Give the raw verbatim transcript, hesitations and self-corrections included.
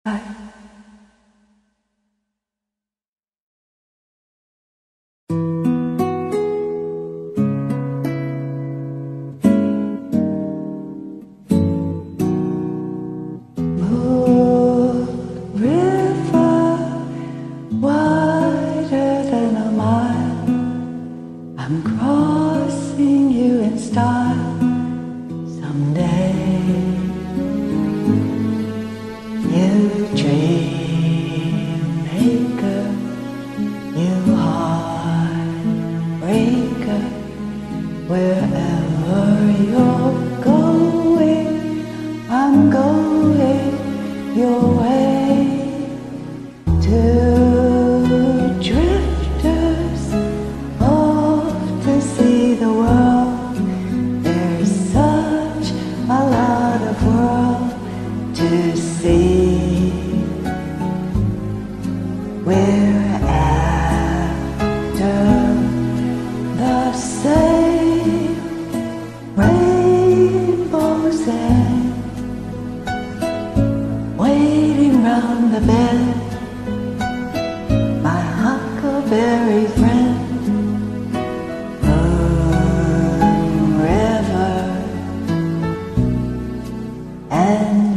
I'm crossing you in style someday. You dream maker, you heartbreaker, wherever you're going, I'm going your way. Two drifters off to see the world. There's such a lot of world to see. We're after the same rainbow's end, waiting round the bend. My huckleberry friend, moon river and